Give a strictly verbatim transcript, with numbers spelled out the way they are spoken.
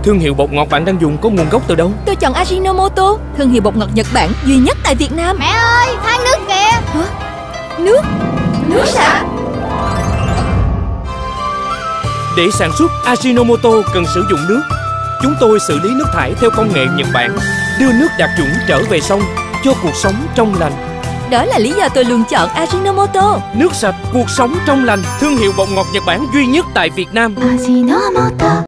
Thương hiệu bột ngọt bạn đang dùng có nguồn gốc từ đâu? Tôi chọn Ajinomoto, thương hiệu bột ngọt Nhật Bản duy nhất tại Việt Nam. Mẹ ơi, thang nước kìa. Hả? Nước? Nước sạch? Để sản xuất Ajinomoto cần sử dụng nước. Chúng tôi xử lý nước thải theo công nghệ Nhật Bản, đưa nước đạt chuẩn trở về sông cho cuộc sống trong lành. Đó là lý do tôi luôn chọn Ajinomoto. Nước sạch, cuộc sống trong lành. Thương hiệu bột ngọt Nhật Bản duy nhất tại Việt Nam. Ajinomoto.